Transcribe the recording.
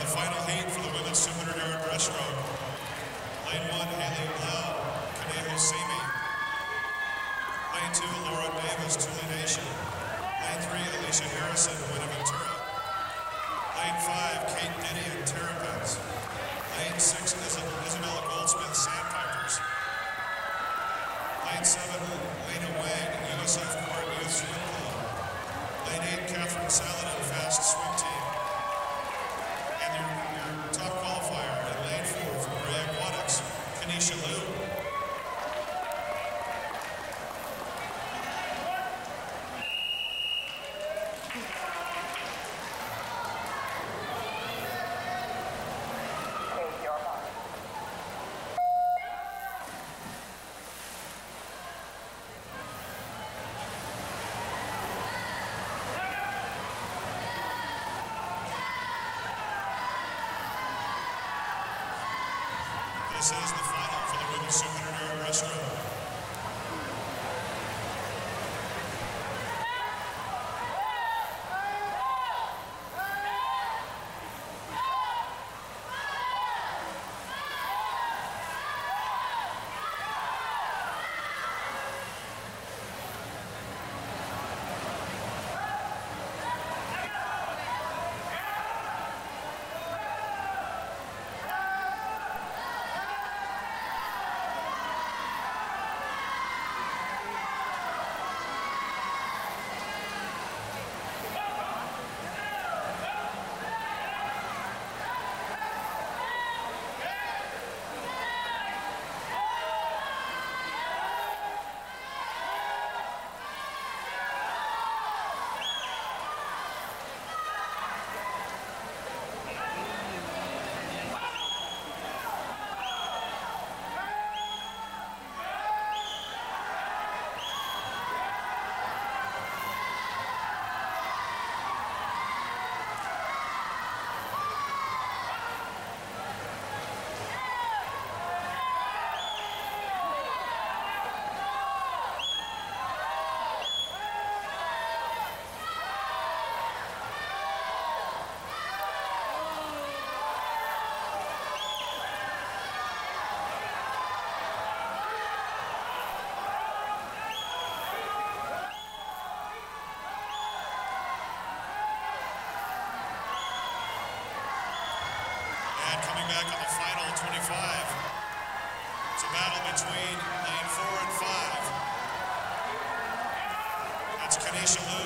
the final heat for the women's 200-yard breaststroke. Lane 1, Haley Blau, Conejo Simi. Lane 2, Laura Davis, Tule Nation. Lane 3, Alicia Harrison, Buenaventura. Lane 5, Kate Didion, Terrapins. Lane 6, Isabella Goldsmith, Sandpipers. Lane 7, Lena Wang, USF Court Youth Swim Club. Lane 8, Catherine Saladin, Fast Swim Team. And your top qualifier in Lane 4 from Ray Aquatics, Kanisha Liu. This is the final for the women's 200-yard breaststroke. Coming back on the final 25. It's a battle between lane 4 and 5. That's Kanisha Liu